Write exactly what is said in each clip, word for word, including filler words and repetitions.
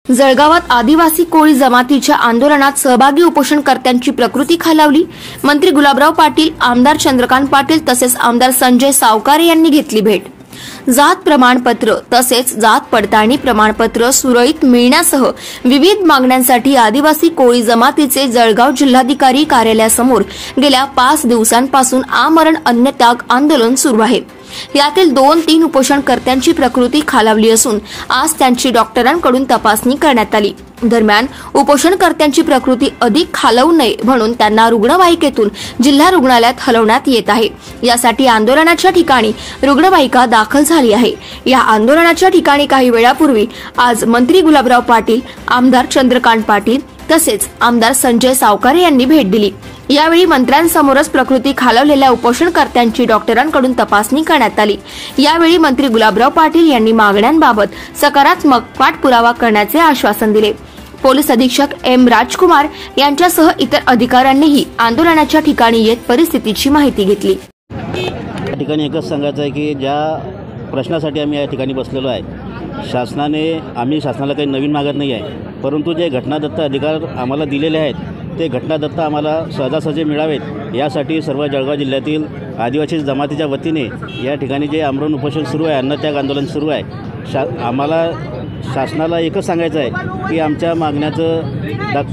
जळगावात आदिवासी कोळी जमातीच्या आंदोलनात सहभागी उपोषणकर्त्यांची प्रकृती खालावली। मंत्री गुलाबराव पाटील, आमदार चंद्रकांत पाटील तसेच आमदार संजय सावकारे यांनी घेतली भेट। जात प्रमाणपत्र तसेच जात पडताळणी प्रमाणपत्र सुरळीत मिळण्यासह विविध मागण्यांसाठी आदिवासी कोळी जमातीचे जळगाव जिल्हाधिकारी कार्यालयासमोर गेल्या पाच दिवसांपासून आमरण अन्नत्याग आंदोलन सुरू आहे। यातील दोन तीन उपोषणकर्त्यांची प्रकृती खालावली असून आज त्यांची डॉक्टरांकडून तपासणी करण्यात आली। दरम्यान उपोषणकर्त्यांची प्रकृती अधिक खालावू नये म्हणून त्यांना रुग्णवाहिकेतून जिल्हा रुग्णालयात हलवण्यात येत आहे। यासाठी आंदोलनाच्या ठिकाणी रुग्णवाहिका दाखल झाली आहे। या आंदोलनाच्या ठिकाणी काही वेळापूर्वी आज मंत्री गुलाबराव पाटील, आमदार चंद्रकांत पाटील तसेच आमदार संजय सावकारे यांनी भेट दिली। यावेळी मंत्र्यांसमोरच प्रकृती खालावलेल्या उपोषणकर्त्यांची डॉक्टरांकडून तपासणी करण्यात आली। यावेळी मंत्री गुलाबराव पाटील यांनी मागण्यांबाबत सकारात्मक पाठपुरावा करण्याचे आश्वासन दिले। पोलीस अधीक्षक एम राजकुमार यांच्यासह इतर अधिकाऱ्यांनीही आंदोलनाच्या ठिकाणी येत परिस्थितीची माहिती घेतली। या ठिकाणी एकच सांगायचं आहे की ज्या प्रश्नासाठी आम्ही या ठिकाणी बसलेलो आहे, शासनाने आम्ही शासनाला काही नवीन मागत नाही आहे, परंतु जे घटनादत्त अधिकार आम्हाला दिलेले आहेत ते घटनादत्त आम्हाला सहजासहजी मिळावेत यासाठी सर्व जळगाव जिल्ह्यातील आदिवासी जमातीच्या वतीने या ठिकाणी जे आमरण उपोषण सुरू आहे, अन्नत्याग आंदोलन सुरू आहे। शा आम्हाला शासनाला एकच सांगायचं आहे की आमच्या मागण्याचं दख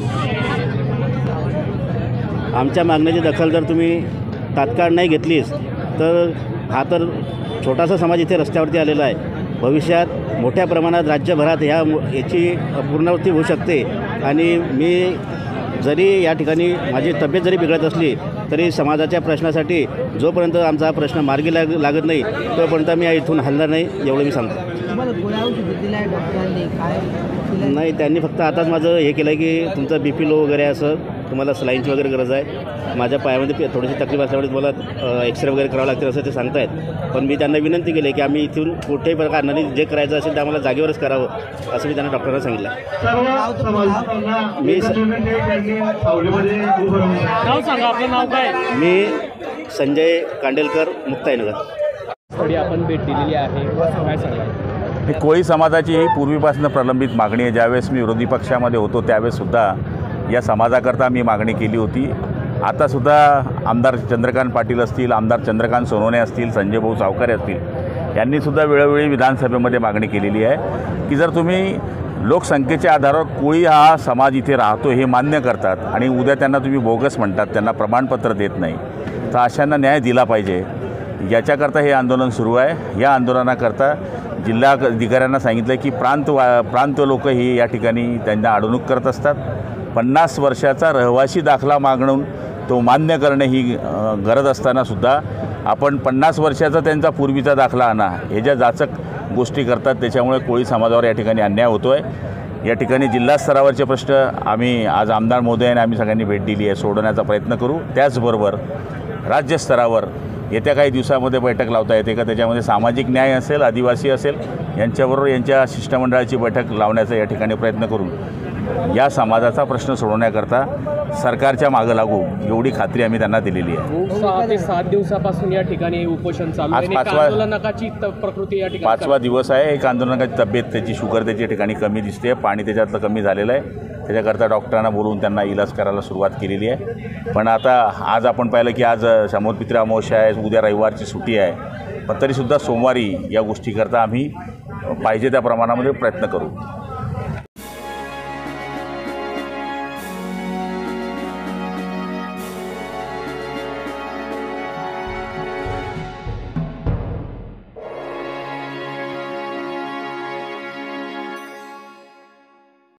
आमच्या मागण्याची दखल जर तुम्ही तात्काळ नाही घेतलीस तर हा तर छोटासा समाज इथे रस्त्यावरती आलेला आहे। भविष्यात मोठ्या प्रमाणात राज्यभरात ह्या याची पुनरावृत्ती होऊ शकते आणि मी जरी या ठिकाणी माझी तब्येत जरी बिघडत असली तरी समाजाच्या प्रश्नासाठी जोपर्यंत आमचा हा प्रश्न मार्गी लाग लागत नाही तोपर्यंत मी इथून हलणार नाही, एवढं मी सांगतो। नाही, त्यांनी फक्त आताच माझं हे केलं आहे की तुमचं बी पी लो वगैरे असं, तुम्हाला सलाईनची वगैरे गरज आहे, माझ्या पायामध्ये थोडीशी तकलीफ असल्यामुळे तुम्हाला एक्सरे वगैरे करावं लागतील असं ते सांगतायत। पण मी त्यांना विनंती केली की आम्ही इथून कुठल्याही प्रकाराने जे करायचं असेल ते आम्हाला जागेवरच करावं असं मी त्यांना डॉक्टरांना सांगितलं। मी मी संजय कांडेलकर, मुक्ताईनगर। आपण भेट दिलेली आहे, काय सांगाल? ही कोळी समाजाची ही पूर्वीपासून प्रलंबित मागणी आहे। ज्यावेळेस मी विरोधी पक्षामध्ये होतो त्यावेळेससुद्धा या समाजाकरता मी मागणी केली होती। आतासुद्धा आमदार चंद्रकांत पाटील असतील, आमदार चंद्रकांत सोनवणे असतील, संजय भाऊ सावकारे असतील यांनीसुद्धा वेळोवेळी विधानसभेमध्ये मागणी केलेली आहे की जर तुम्ही लोकसंख्येच्या आधारावर कोळी हा समाज इथे राहतो हे मान्य करतात आणि उद्या त्यांना तुम्ही बोगस म्हणतात, त्यांना प्रमाणपत्र देत नाही, तर अशांना न्याय दिला पाहिजे। याच्याकरता हे आंदोलन सुरू आहे। या आंदोलनाकरता जिल्हाधिकाऱ्यांना सांगितलं की प्रांत वा प्रांत लोक ही या ठिकाणी त्यांना अडवणूक करत असतात। पन्नास वर्षाचा रहिवासी दाखला मागणून तो मान्य करणे ही गरज असतानासुद्धा आपण पन्नास वर्षाचा त्यांचा पूर्वीचा दाखला आणा हे ज्या जाचक गोष्टी करतात त्याच्यामुळे कोळी समाजावर या ठिकाणी अन्याय होतो आहे। या ठिकाणी जिल्हा स्तरावरचे प्रश्न आम्ही आज आमदार महोदयाने आम्ही सगळ्यांनी भेट दिली आहे, सोडवण्याचा प्रयत्न करू। त्याचबरोबर राज्यस्तरावर येत्या काही दिवसामध्ये बैठक लावता येते का, त्याच्यामध्ये सामाजिक न्याय असेल, आदिवासी असेल यांच्याबरोबर यांच्या शिष्टमंडळाची बैठक लावण्याचा या ठिकाणी प्रयत्न करून या समाजाचा प्रश्न सोडवण्याकरता सरकारच्या मागं लागू एवढी खात्री आम्ही त्यांना दिलेली आहे। सहा ते सात दिवसापासून या ठिकाणी उपोषण चालू आहे। आज पाचवा आंदोलनाची प्रकृती या ठिकाणी पाचवा दिवस आहे। एक आंदोलनाची तब्येत त्याची शुगर त्याच्या ठिकाणी कमी दिसते, पाणी त्याच्यातलं कमी झालेलं आहे, त्याच्याकरता डॉक्टरांना बोलवून त्यांना इलाज करायला सुरुवात केलेली आहे। पण आता आज आपण पाहिलं की आज शमोरपित्री अमावस्या आहे, उद्या रविवारची सुट्टी आहे, पण तरीसुद्धा सोमवारी या गोष्टीकरता आम्ही पाहिजे त्या प्रमाणामध्ये प्रयत्न करू।